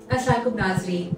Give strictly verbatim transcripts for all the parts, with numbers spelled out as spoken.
अस्सलाम नाज़रीन,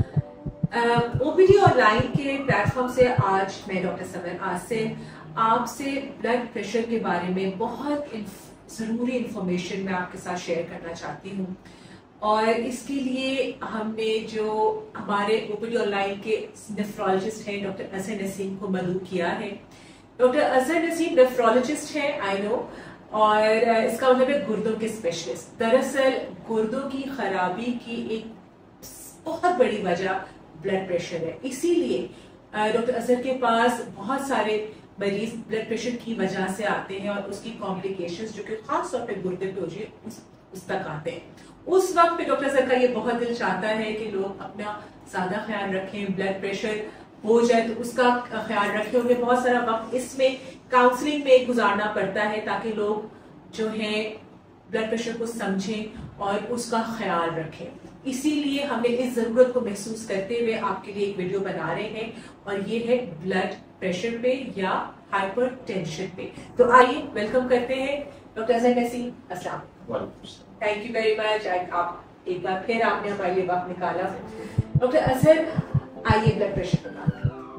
OPD online के प्लेटफॉर्म से आज मैं डॉक्टर समर आसिम आपसे ब्लड प्रेशर के बारे में बहुत ज़रूरी इंफॉर्मेशन मैं आपके साथ शेयर करना चाहती हूँ। और इसके लिए हमने जो हमारे ओपीडी ऑनलाइन के नेफ्रोलॉजिस्ट हैं डॉक्टर अजहर नसीम को मदऊ किया है। डॉक्टर अजहर नसीम नेफ्रोलॉजिस्ट हैं, आई नो, और इसका मतलब है गुर्दों के स्पेशलिस्ट। दरअसल गुर्दों की खराबी की एक बहुत बड़ी वजह ब्लड प्रेशर है, इसीलिए डॉक्टर अजहर के पास बहुत सारे मरीज ब्लड प्रेशर की वजह से आते हैं और उसकी कॉम्प्लिकेशंस जो कि खास तौर पे गुर्दे पे होती है उस, उस तक आते हैं। उस वक्त पे डॉक्टर अजहर का ये बहुत दिल चाहता है कि लोग अपना ज्यादा ख्याल रखें, ब्लड प्रेशर हो जाए तो उसका ख्याल रखें। उन्हें बहुत सारा वक्त इसमें काउंसलिंग में गुजारना पड़ता है ताकि लोग जो है ब्लड प्रेशर को समझें और उसका ख्याल रखें। इसीलिए हमने इस जरूरत को महसूस करते हुए आपके लिए एक वीडियो बना रहे हैं और ये है ब्लड प्रेशर पे या हाइपरटेंशन पे। तो आइए वेलकम करते हैं डॉक्टर अजहर नसीम। अस्सलाम, थैंक यू वेरी मच। आप एक बार फिर आपने हमारे लिए वक्त निकाला। डॉक्टर अजहर, आइए ब्लड प्रेशर पे बात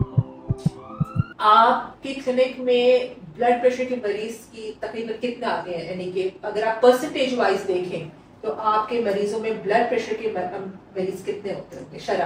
करें। आपकी क्लिनिक में ब्लड प्रेशर के मरीज की तकरीबन कितने आते हैं, यानी कि अगर आप परसेंटेज वाइज देखें तो आपके मरीजों में ब्लड प्रेशर के मरीज कितने होते हैं शरह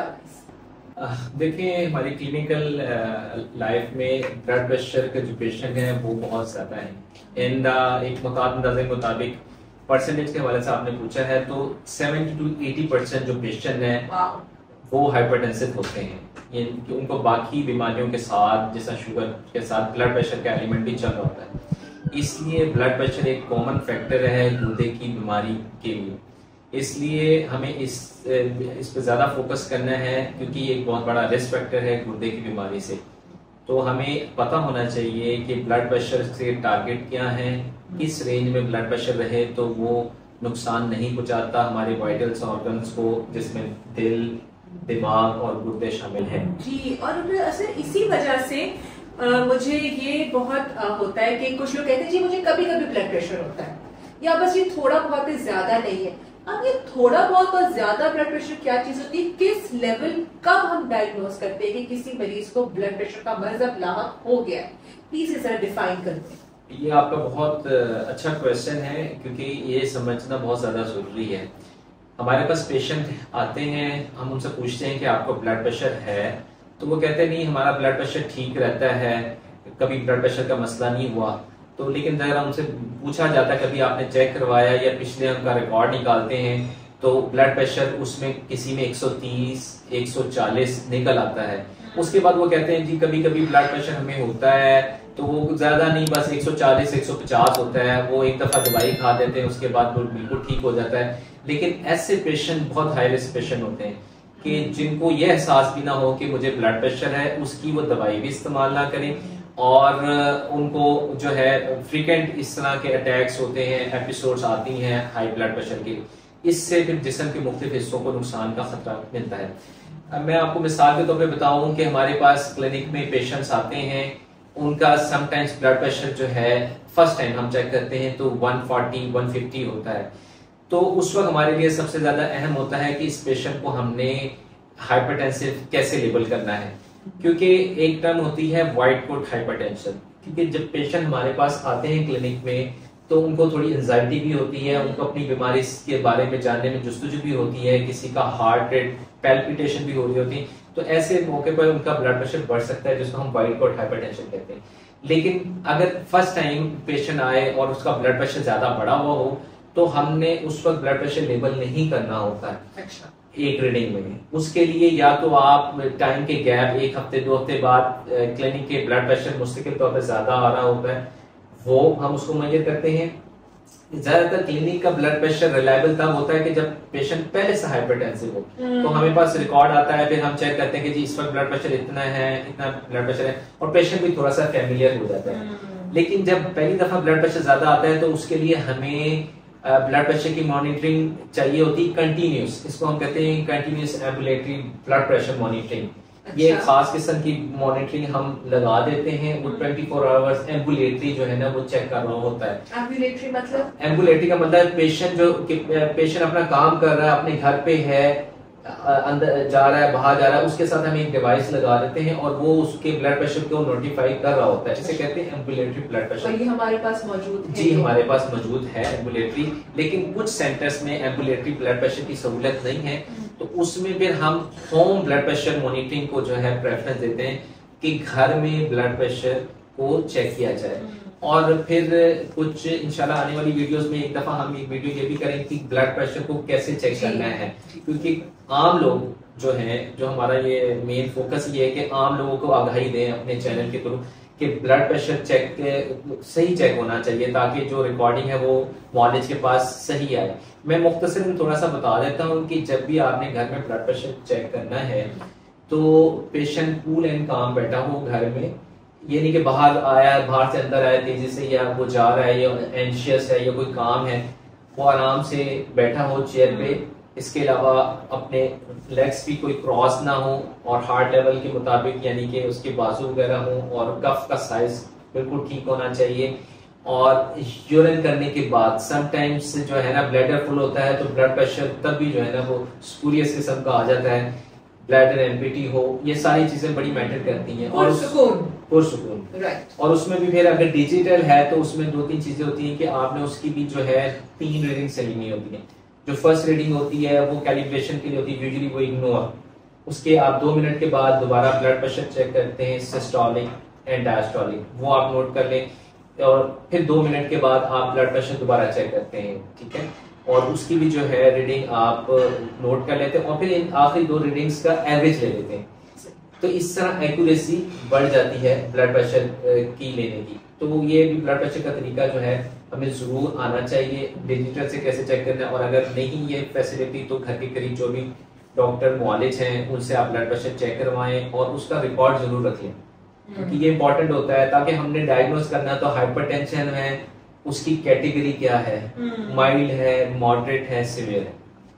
वाइज? देखिए, हमारी क्लिनिकल लाइफ में ब्लड प्रेशर के जो पेशेंट हैं वो बहुत ज्यादा हैं। इन एक अंदाजे के मुताबिक परसेंटेज के हवाले से आपने पूछा है तो सेवेंटी टू एटी परसेंट जो पेशेंट हैं वो हाइपरटेंसिव होते हैं। ये उनको बाकी बीमारियों के साथ जैसा शुगर के साथ ब्लड प्रेशर का एलिमेंट भी चल रहा होता है, इसलिए ब्लड प्रेशर एक कॉमन फैक्टर है गुर्दे की बीमारी के लिए। इसलिए हमें इस इस पर ज़्यादा फोकस करना है क्योंकि एक बहुत बड़ा रिस्क फैक्टर है गुर्दे की बीमारी से। तो हमें पता होना चाहिए कि ब्लड प्रेशर से टारगेट क्या है, किस रेंज में ब्लड प्रेशर रहे तो वो नुकसान नहीं पहुंचाता हमारे वाइटल्स ऑर्गन्स को, जिसमें दिल, दिमाग और गुर्दे शामिल हैं। जी, और असर इसी वजह से आ, मुझे ये बहुत आ, होता है कि कुछ लोग कहते हैं जी मुझे कभी कभी ब्लड प्रेशर होता है या बस ये थोड़ा बहुत है, ज्यादा नहीं है। अब ये थोड़ा बहुत और ज्यादा ब्लड प्रेशर क्या चीज होती है, किस लेवल कब हम डायग्नोज करते हैं कि किसी मरीज को ब्लड प्रेशर का मर्ज अब लाहक हो गया है? प्लीज इसे डिफाइन करते हैं। ये आपका बहुत अच्छा क्वेश्चन है क्योंकि ये समझना बहुत ज्यादा जरूरी है। हमारे पास पेशेंट आते हैं, हम उनसे पूछते हैं कि आपको ब्लड प्रेशर है, तो वो कहते हैं नहीं हमारा ब्लड प्रेशर ठीक रहता है, कभी ब्लड प्रेशर का मसला नहीं हुआ। तो लेकिन अगर हमसे पूछा जाता है कभी आपने चेक करवाया या पिछले उनका रिकॉर्ड निकालते हैं तो ब्लड प्रेशर उसमें किसी में एक सौ तीस, एक सौ चालीस निकल आता है। उसके बाद वो कहते हैं जी कभी कभी ब्लड प्रेशर हमें होता है तो वो ज्यादा नहीं, बस एक सौ चालीस, एक सौ पचास होता है, वो एक दफा दवाई खा देते हैं उसके बाद वो बिल्कुल ठीक हो जाता है। लेकिन ऐसे पेशेंट बहुत हाई रिस्क पेशेंट होते हैं कि जिनको यह एहसास भी ना हो कि मुझे ब्लड प्रेशर है, उसकी वो दवाई भी इस्तेमाल ना करें और उनको जो है फ्रीक्वेंट इस तरह के अटैक्स होते हैं, एपिसोड्स आती हैं हाई ब्लड प्रेशर के, इससे फिर जिस्म के मुख्तलिफ हिस्सों को नुकसान का खतरा मिलता है। अब मैं आपको मिसाल के तौर पे बताऊं कि हमारे पास क्लिनिक में पेशेंट्स आते हैं, उनका समटाइम्स ब्लड प्रेशर जो है फर्स्ट टाइम हम चेक करते हैं तो वन फोर्टी, वन फिफ्टी होता है। तो उस वक्त हमारे लिए सबसे ज्यादा अहम होता है कि इस पेशेंट को हमने हाइपरटेंसिव कैसे लेबल करना है, क्योंकि एक टर्म होती है व्हाइट कोट हाइपरटेंशन। क्योंकि जब पेशेंट हमारे पास आते हैं क्लिनिक में तो उनको थोड़ी एंजाइटी भी होती है, उनको अपनी बीमारी के बारे में जानने में जुस्तजू भी होती है, किसी का हार्ट रेट पैल्पिटेशन भी हो रही होती है, तो ऐसे मौके पर उनका ब्लड प्रेशर बढ़ सकता है जिसको हम व्हाइट कोट हाइपरटेंशन कहते हैं। लेकिन अगर फर्स्ट टाइम पेशेंट आए और उसका ब्लड प्रेशर ज्यादा बढ़ा हुआ हो तो हमने उस वक्त ब्लड प्रेशर लेवल नहीं करना होता है। अच्छा। एक रीडिंग में उसके लिए या तो आप टाइम के गैप एक हफ्ते दो हफ्ते बाद क्लिनिक के ब्लड प्रेशर मुस्तकिल तौर पर ज्यादा आ रहा होता है वो हम उसको मेजर करते हैं। ज्यादातर क्लिनिक का ब्लड प्रेशर रिलायबल तब होता है कि जब पेशेंट पहले से हाइपरटेंसिव हो, तो हमें पास रिकॉर्ड आता है, फिर हम चेक करते हैं कि जी इस वक्त ब्लड प्रेशर इतना है, इतना ब्लड प्रेशर है, और पेशेंट भी थोड़ा सा फैमिलियर हो जाता है। लेकिन जब पहली दफा ब्लड प्रेशर ज्यादा आता है तो उसके लिए हमें ब्लड प्रेशर की मॉनिटरिंग चाहिए होती है कंटिन्यूस, इसको हम कहते हैं continuous ambulatory blood pressure monitoring. अच्छा। ये खास किस्म की मॉनिटरिंग हम लगा देते हैं, वो ट्वेंटी फोर आवर्स एम्बुलेटरी जो है ना वो चेक कर रहा होता है। एम्बुलेटरी मतलब? एम्बुलेटरी का मतलब पेशेंट जो पेशेंट अपना काम कर रहा है, अपने घर पे है अंदर जा रहा है बाहर जा रहा है, उसके साथ हम एक डिवाइस लगा देते हैं और वो उसके ब्लड प्रेशर को नोटिफाई कर रहा होता है, जिसे कहते हैं एम्बुलेटरी ब्लड प्रेशर। और ये हमारे पास मौजूद है? जी हमारे पास मौजूद है एम्बुलेटरी, लेकिन कुछ सेंटर्स में एम्बुलेटरी ब्लड प्रेशर की सहूलत नहीं है, तो उसमें फिर हम होम ब्लड प्रेशर मॉनिटरिंग को जो है प्रेफरेंस देते हैं कि घर में ब्लड प्रेशर को चेक किया जाए। और फिर कुछ इंशाल्लाह आने वाली वीडियोस में एक दफा हम एक वीडियो ये भी करेंगे कि ब्लड प्रेशर को कैसे चेक करना है, क्योंकि आम लोग जो हैं, जो हमारा ये मेन फोकस ये है कि आम लोगों को आगाही दें अपने चैनल के थ्रू कि ब्लड प्रेशर चेक सही चेक होना चाहिए, ताकि जो रिकॉर्डिंग है वो मॉलेज के पास सही आए। मैं मुख्तसर में थोड़ा सा बता देता हूँ कि जब भी आपने घर में ब्लड प्रेशर चेक करना है तो पेशेंट कूल एंड काम बैठा हो घर में, ये नहीं कि बाहर आया बाहर से अंदर आया तेजी से, या वो जा रहा है या एंशियस है या कोई काम है, वो आराम से बैठा हो चेयर पे। इसके अलावा अपने लेग्स भी कोई क्रॉस ना हो और हार्ट लेवल के मुताबिक, यानी कि उसके बाजू वगैरह हो, और कफ का साइज बिल्कुल ठीक होना चाहिए। और यूरिन करने के बाद समटाइम्स जो है ना ब्लैडर फुल होता है, तो ब्लड प्रेशर तब भी जो है ना वो स्पूरियस किस्म का आ जाता है, ब्लैडर एम्पिटी हो, ये सारी चीजें बड़ी मैटर करती हैं। और सुकून पुरसुकून राइट। और उसमें भी फिर अगर डिजिटल है तो उसमें दो तीन चीजें होती हैं कि आपने उसकी भी जो है तीन रीडिंग से लेनी होती है। जो फर्स्ट रीडिंग होती है वो कैलिब्रेशन के लिए होती है, यूजुअली वो इग्नोर, उसके आप दो मिनट के बाद दोबारा ब्लड प्रेशर चेक करते हैं, सिस्टोलिक एंड डायस्टोलिक, वो आप नोट कर लें, और फिर दो मिनट के बाद आप ब्लड प्रेशर दोबारा चेक करते हैं, ठीक है, और उसकी भी जो है रीडिंग आप नोट कर लेते हैं, और फिर इन आखिरी दो रीडिंग्स का एवरेज ले लेते हैं। तो इस तरह एक्यूरेसी बढ़ जाती है ब्लड प्रेशर की लेने की। तो ये भी ब्लड प्रेशर का तरीका जो है हमें जरूर आना चाहिए, डिजिटल से कैसे चेक करना है, और अगर नहीं ये फैसिलिटी तो घर के करीब जो भी डॉक्टर मुआलिज हैं उनसे आप ब्लड प्रेशर चेक करवाएं और उसका रिकॉर्ड जरूर रखें, क्योंकि ये इंपॉर्टेंट होता है, ताकि हमने डायग्नोज करना तो हाइपरटेंशन है, उसकी कैटेगरी क्या है, माइल्ड है, मॉडरेट है, सीवियर है।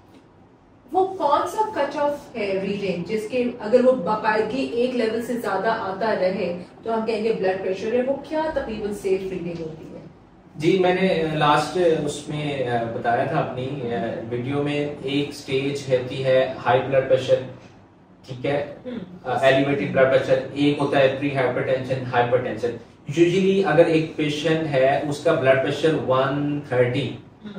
वो कौन सा कट ऑफ है रीडिंग जिसके अगर वो बाकायदगी एक लेवल से ज्यादा आता रहे तो हम कहेंगे ब्लड प्रेशर है, वो क्या तकरीबन सेफ रीडिंग होती है? जी मैंने लास्ट उसमें बताया था अपनी वीडियो में, एक स्टेज होती है हाई ब्लड प्रेशर, ठीक है, एलिवेटेड ब्लड प्रेशर, एक होता है प्री हाइपरटेंशन, हाइपरटेंशन। यूजुअली अगर एक पेशेंट है उसका ब्लड प्रेशर वन थर्टी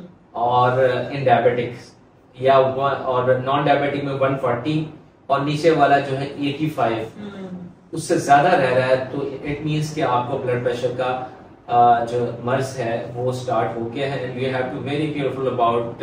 और इन डायबिटिक या और नॉन डायबिटिक में वन फोर्टी और नीचे वाला जो है एटी फाइव, उससे ज्यादा रह रहा है, तो इट मींस कि आपको ब्लड प्रेशर का uh, जो मर्ज है वो स्टार्ट हो गया है, and you have to very careful about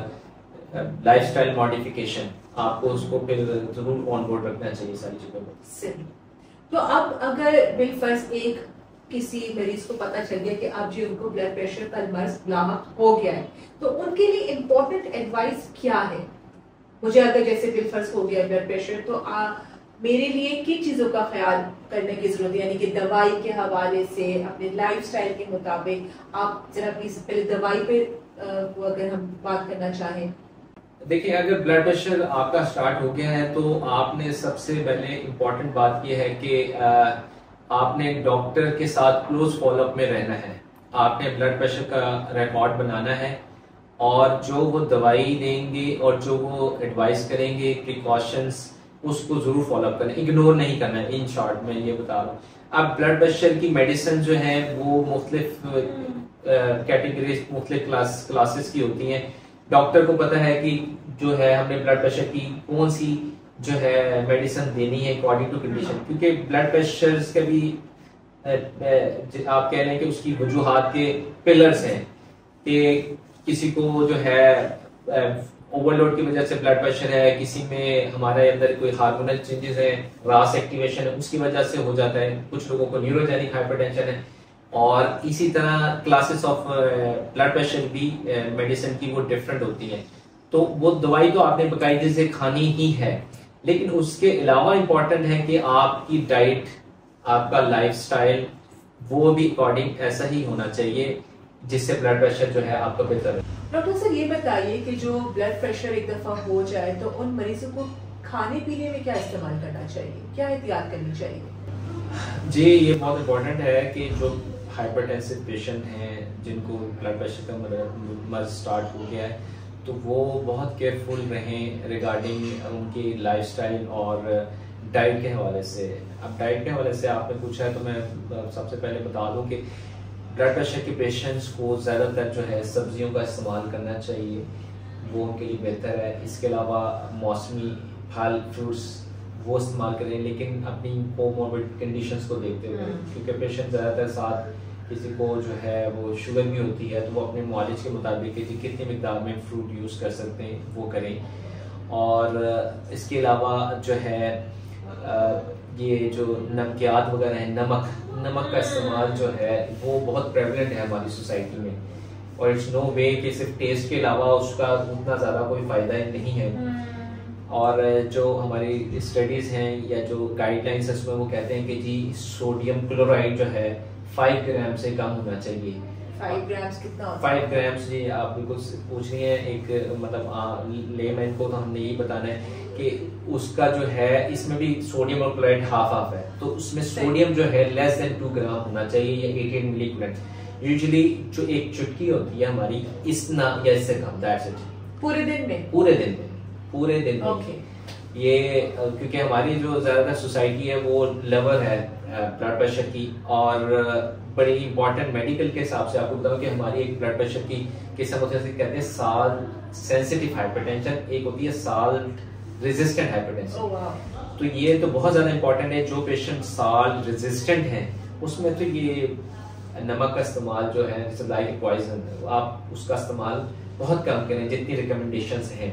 lifestyle modification. आपको उसको फिर जरूर ऑन बोर्ड रखना चाहिए सारी चीजों में। तो अब अगर बिलफर्ज एक किसी मरीज को पता चल गया कि अब जी उनको ब्लड प्रेशर का मर्ज लाहक हो गया है, तो उनके लिए इम्पोर्टेंट एडवाइस क्या है? मुझे अगर जैसे बिलफर्ज हो गया ब्लड प्रेशर, तो आ, मेरे लिए किन चीजों का ख्याल करने की जरूरत है, यानी कि दवाई के हवाले से, अपने लाइफस्टाइल के मुताबिक? आप जरा प्लीज पहले दवाई पे आ, अगर हम बात करना चाहें। देखिए अगर ब्लड प्रेशर आपका स्टार्ट हो गया है तो आपने सबसे पहले इम्पोर्टेंट बात यह है कि आपने डॉक्टर के साथ क्लोज फॉलोअप में रहना है, आपने ब्लड प्रेशर का रिकॉर्ड बनाना है, और जो वो दवाई देंगे और जो वो एडवाइस करेंगे प्रिकॉशंस, उसको जरूर फॉलोअप करना, इग्नोर नहीं करना है। इन शॉर्ट में ये बता रहा हूँ। अब ब्लड प्रेशर की मेडिसिन जो है वो मुख्तलिफ कैटेगरीज, मुख्तलिफ क्लास क्लासेस की होती हैं। डॉक्टर को पता है कि जो है हमने ब्लड प्रेशर की कौन सी जो है मेडिसिन देनी है अकॉर्डिंग टू कंडीशन, क्योंकि ब्लड प्रेशर के भी आप कह रहे हैं कि उसकी वजूहात के पिलर्स हैं, कि किसी को जो है ओवरलोड की वजह से ब्लड प्रेशर है, किसी में हमारे अंदर कोई हार्मोनल चेंजेस है, रास एक्टिवेशन है, उसकी वजह से हो जाता है, कुछ लोगों को न्यूरोजेनिक हाइपरटेंशन है, और इसी तरह क्लासेस ऑफ ब्लड प्रेशर भी मेडिसिन की वो डिफरेंट होती है। तो वो दवाई तो आपने बाकायदे से खानी ही है, लेकिन उसके अलावा इम्पोर्टेंट है कि आपकी डाइट, आपका लाइफस्टाइल, वो भी अकॉर्डिंग ऐसा ही होना चाहिए जिससे ब्लड प्रेशर जो है आपका बेहतर है। डॉक्टर सर ये बताइए कि जो ब्लड प्रेशर एक दफा हो जाए तो उन मरीजों को खाने पीने में क्या इस्तेमाल करना चाहिए, क्या एहतियात करनी चाहिए? जी ये बहुत इम्पोर्टेंट है कि जो हाइपरटेंसिव पेशेंट हैं जिनको ब्लड प्रेशर का मर्ज स्टार्ट हो गया है, तो वो बहुत केयरफुल रहें रिगार्डिंग उनकी लाइफस्टाइल और डाइट के हवाले से। अब डाइट के हवाले से आपने पूछा है तो मैं सबसे पहले बता दूं कि ब्लड प्रेशर के पेशेंट्स को ज़्यादातर जो है सब्जियों का इस्तेमाल करना चाहिए, वो उनके लिए बेहतर है। इसके अलावा मौसमी फल फ्रूट्स वो इस्तेमाल करें, लेकिन अपनी कोमोर्बिड कंडीशंस को देखते हुए, क्योंकि पेशेंट ज़्यादातर साथ किसी को जो है वो शुगर भी होती है, तो वो अपने मुआलिज के मुताबिक कि कितनी मिकदार में फ्रूट यूज़ कर सकते हैं वो करें। और इसके अलावा जो है ये जो नमकियात वगैरह हैं, नमक नमक का इस्तेमाल जो है वो बहुत प्रेवलेंट है हमारी सोसाइटी में, और इट्स नो वे कि सिर्फ टेस्ट के अलावा उसका उतना ज़्यादा कोई फ़ायदा नहीं है। और जो हमारी स्टडीज़ हैं या जो गाइडलाइंस है उसमें वो कहते हैं कि जी सोडियम क्लोराइड जो है फाइव ग्राम से कम होना चाहिए। फाइव ग्राम्स कितना होता है? फाइव ग्राम्स जी आप बिल्कुल पूछ रही हैं एक मतलब लेमैन को, तो हमने यही बताना है कि उसका जो है इसमें भी सोडियम और क्लोराइड हाफ हाफ है, तो उसमें सोडियम जो है लेस देन टू ग्राम होना चाहिए या अठारह मिलीग्राम। यूजुअली जो एक चुटकी होती है हमारी इतना या इससे कम, दैट्स इट। पूरे दिन में पूरे दिन में पूरे दिन में okay. ये क्योंकि हमारी जो ज्यादातर सोसाइटी है वो लेवल है ब्लड प्रेशर की, और बड़ी इंपॉर्टेंट मेडिकल के हिसाब से आपको बताऊं कि हमारी एक ब्लड प्रेशर की किस्म होती है, कहते हैं साल्ट सेंसिटिव हाइपरटेंशन, एक होती है salt resistant hypertension. oh, wow. तो ये तो बहुत ज्यादा इंपॉर्टेंट है। जो पेशेंट साल्ट रेजिस्टेंट हैं उसमें तो ये नमक का इस्तेमाल जो है जैसे लाइक पॉइजन, आप उसका इस्तेमाल बहुत कम करें जितनी रिकमेंडेशंस हैं।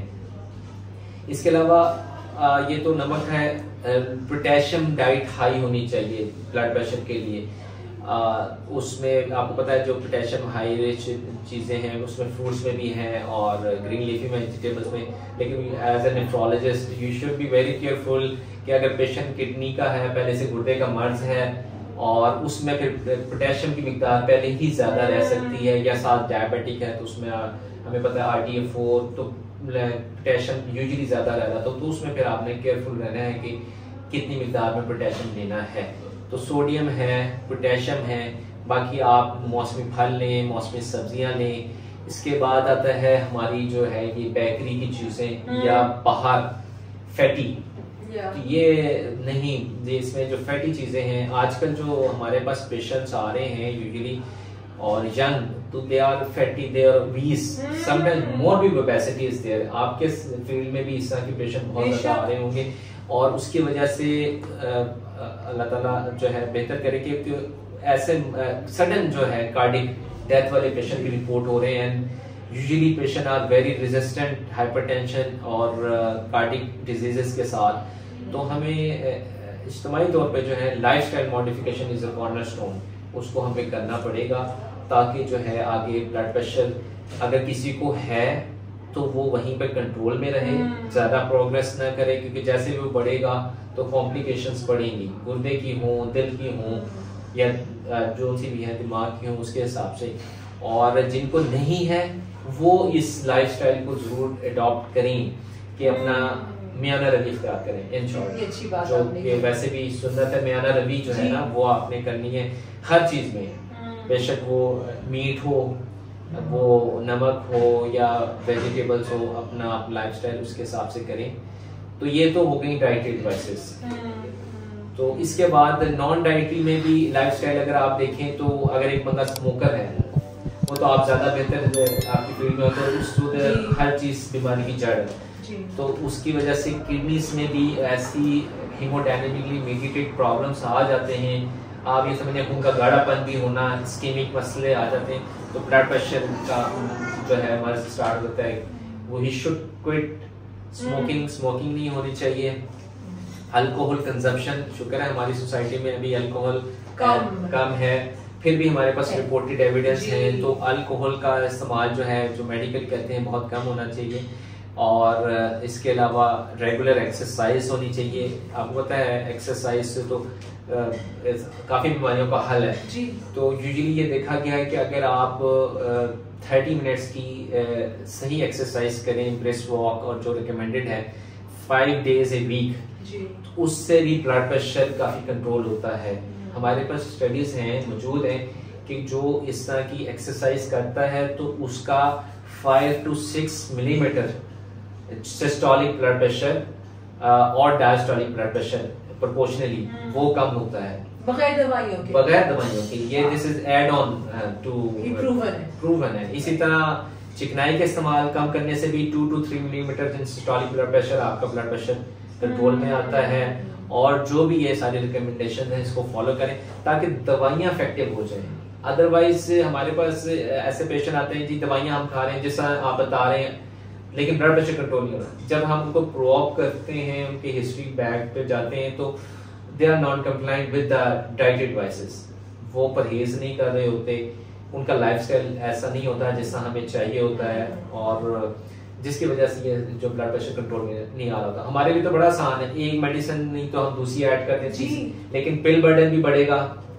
इसके अलावा ये तो नमक है, पोटेशियम डाइट हाई होनी चाहिए ब्लड प्रेशर के लिए। आ, उसमें आपको पता है जो पोटेशियम हाई रिच चीज़ें हैं उसमें फ्रूट्स में भी हैं और ग्रीन लीफी वेजिटेबल्स में, लेकिन as a nephrologist you should be very careful कि अगर पेशेंट किडनी का है, पहले से गुर्दे का मर्ज है और उसमें फिर पोटेशियम की मिकदार पहले ही ज़्यादा रह सकती है, या साथ डायबिटिक है तो उसमें हमें पता है आर टी ए फोर तो पोटेशियम यूजुअली ज़्यादा रहता है, तो, तो उसमें फिर आपने केयरफुल रहना है कि कितनी मिकदार में पोटेशियम लेना है। तो सोडियम है, पोटेशियम है, बाकी आप मौसमी फल लें, मौसमी सब्जियां लें। इसके बाद आता है हमारी जो है ये बेकरी की चीज़ें या बाहर फैटी, तो ये नहीं, ये इसमें जो फैटी चीज़ें हैं आजकल जो हमारे पास पेशेंट्स आ रहे हैं यूजुअली और यंग, तो they are fatty, they are obese, sometimes मोrbid obesity is there। आपके फील्ड में भी इस तरह के पेशेंट बहुत ज़्यादा आ रहे होंगे, और उसकी वजह से अल्लाह ताला जो है बेहतर करे कि ऐसे सडन जो है कार्डिक डेथ वाले पेशेंट की रिपोर्ट हो रहे हैं। Usually patient are very resistant hypertension और कार्डिक डिजीजेस के साथ, तो हमें इज्तिमाई तौर पे जो है lifestyle modification is a cornerstone, उसको हमें करना पड़ेगा ताकि जो है आगे ब्लड प्रेशर अगर किसी को है तो वो वहीं पे कंट्रोल में रहे, ज्यादा प्रोग्रेस ना करे, क्योंकि जैसे भी वो बढ़ेगा तो कॉम्प्लिकेशंस बढ़ेंगी, गुर्दे की हो, दिल की हो या जो सी भी है दिमाग की हो उसके हिसाब से। और जिनको नहीं है वो इस लाइफस्टाइल को जरूर अडॉप्ट करें कि अपना मियाना रवि इख्तियार करें। इन शॉर्ट जो कि वैसे भी सुन्नत है मियाना रवि जो है ना वो आपने करनी है हर चीज में, बेशक वो मीट हो, वो नमक हो या वेजिटेबल्स हो, अपना आप लाइफस्टाइल उसके हिसाब से करें। तो ये तो हो गई डाइटरी एडवाइसेस। तो इसके बाद नॉन डाइटरी में भी लाइफस्टाइल अगर आप देखें तो अगर एक बंदा स्मोकर है वो तो आप ज्यादा बेहतर आपकी फील्ड में होता है, उस हर चीज बीमारी की जड़ है, तो उसकी वजह से किडनीज में भी ऐसी हीमोडायनेमिकली मेडिकेटेड प्रॉब्लम्स आ जाते हैं। आप ये समझिए खून का गाढ़ापन भी होना, स्कीमिक मसले आ जाते हैं, तो ब्लड प्रेशर का जो है हमारे स्टार्ट होता है। वो he should quit smoking, smoking नहीं होनी चाहिए। अल्कोहल कंजप्शन, शुक्र है हमारी सोसाइटी में अभी अल्कोहल कम, कम है, फिर भी हमारे पास रिपोर्टेड एविडेंस है, तो अल्कोहल का इस्तेमाल जो है जो मेडिकल कहते हैं बहुत कम होना चाहिए। और इसके अलावा रेगुलर एक्सरसाइज होनी चाहिए। आपको पता है एक्सरसाइज से तो काफ़ी बीमारियों का हल है जी। तो यूजुअली ये देखा गया है कि अगर आप थर्टी मिनट्स की आ, सही एक्सरसाइज करें, ब्रिस्क वॉक, और जो रिकमेंडेड है फाइव डेज ए वीक, तो उससे भी ब्लड प्रेशर काफ़ी कंट्रोल होता है। हमारे पास स्टडीज हैं, मौजूद हैं कि जो इस तरह की एक्सरसाइज करता है तो उसका five to six millimetre systolic blood pressure और डायस्टोलिक ब्लड प्रेशर प्रोपोर्शनली वो कम होता है बगैर दवाइयों के बगैर दवाइयों के। ये this is add on to proven है प्रूवन है। इसी तरह चिकनाई का इस्तेमाल कम करने से भी two to three millimetre systolic blood pressure आपका ब्लड प्रेशर कंट्रोल में आता है। और जो भी ये सारी रिकमेंडेशन है इसको फॉलो करें ताकि दवाइयाँ इफेक्टिव हो जाएं। अदरवाइज हमारे पास ऐसे पेशेंट आते हैं जी दवाइयाँ हम खा रहे हैं जैसा आप बता रहे हैं लेकिन ब्लड प्रेशर कंट्रोल नहीं हो रहा। जब हम उनको प्रोअप करते हैं उनकी हिस्ट्री बैक पे जाते हैं तो they are non compliant with the diet advises. वो परहेज नहीं कर रहे होते, उनका लाइफस्टाइल ऐसा नहीं होता जैसा हमें चाहिए होता है और जिसकी वजह से ये जो ब्लड प्रेशर कंट्रोल में नहीं आ रहा होता। हमारे लिए तो बड़ा आसान है, एक मेडिसिन नहीं तो हम दूसरी ऐड कर देते हैं, लेकिन पिल बर्डन भी बढ़ेगा।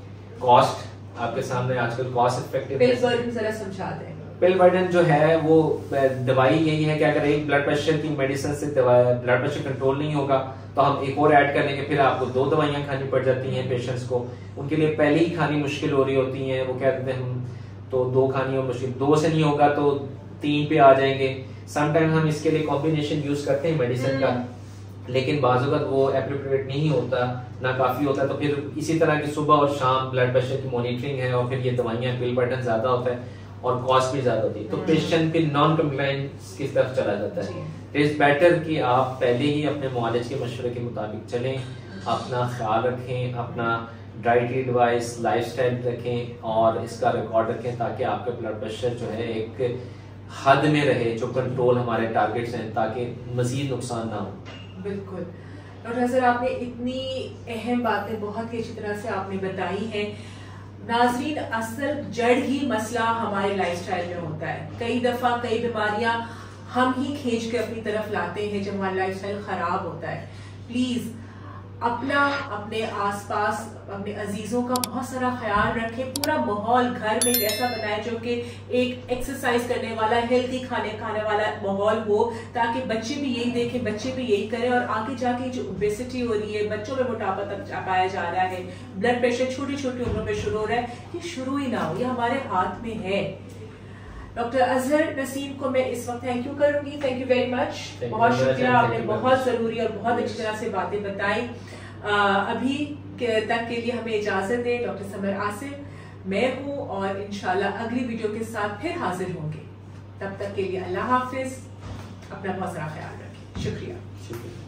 कॉस्ट आपके सामने आजकल कॉस्ट इफेक्टिव पिल बर्डन जरा समझा दें। पिल बर्डन जो है वो दवाई यही है कि अगर एक ब्लड प्रेशर की मेडिसिन से ब्लड प्रेशर कंट्रोल नहीं होगा तो हम एक और ऐड कर लेंगे, फिर आपको दो दवाइयां खानी पड़ जाती हैं पेशेंट्स को। उनके लिए पहले ही खानी मुश्किल हो रही होती है, वो कहते हैं हम तो दो खानी हो मुश्किल, दो से नहीं होगा तो तीन पे आ जाएंगे। समटाइम हम इसके लिए कॉम्बिनेशन यूज करते हैं मेडिसिन का, लेकिन बाज़ वक़्त वो एप्रोप्रिएट नहीं होता, ना काफी होता है। तो फिर इसी तरह की सुबह और शाम ब्लड प्रेशर की मॉनिटरिंग है और फिर ये दवाइयां बिल बर्डन ज्यादा होता है और कॉस्ट भी ज्यादा होती है, तो पेशेंट फिर नॉन कंप्लायंस की तरफ चला जाता है। इट्स बेटर कि आप पहले ही अपने मुआलिज के मशवरे के मुताबिक चलें, अपना ख्याल रखें, अपना डाइट एडवाइस लाइफस्टाइल रखें और इसका रिकॉर्ड रखें ताकि आपका ब्लड प्रेशर जो है एक हद में रहे, जो कंट्रोल हमारे टारगेट्स हैं, ताकि मजीद नुकसान ना हो। बिल्कुल डॉक्टर अजहर, आपने इतनी अहम बातें बहुत ही अच्छी तरह से आपने बताई हैं। नाजरीन, असल जड़ ही मसला हमारे लाइफस्टाइल में होता है। कई दफा कई बीमारियां हम ही खींच के अपनी तरफ लाते हैं जब हमारा लाइफस्टाइल खराब होता है। प्लीज अपना, अपने आसपास, अपने अजीजों का बहुत सारा ख्याल रखें। पूरा माहौल घर में ऐसा बनाए जो कि एक एक्सरसाइज करने वाला, हेल्दी खाने खाने वाला माहौल हो, ताकि बच्चे भी यही देखें, बच्चे भी यही करें और आगे जाके जो ओबेसिटी हो रही है, बच्चों में मोटापा तक पाया जा रहा है, ब्लड प्रेशर छोटी छोटी उम्र में शुरू हो रहा है, ये शुरू ही ना हो, ये हमारे हाथ में है। डॉक्टर अजहर नसीम को मैं इस वक्त थैंक यू करूंगी। थैंक यू वेरी मच, बहुत शुक्रिया, आपने बहुत जरूरी और बहुत अच्छी तरह से बातें बताई। अभी के तक के लिए हमें इजाजत दें। डॉक्टर समर आसिफ मैं हूँ और इंशाल्लाह अगली वीडियो के साथ फिर हाजिर होंगे। तब तक के लिए अल्लाह हाफिज, अपना बहुत सारा ख्याल रखें। शुक्रिया। शुक्रिया।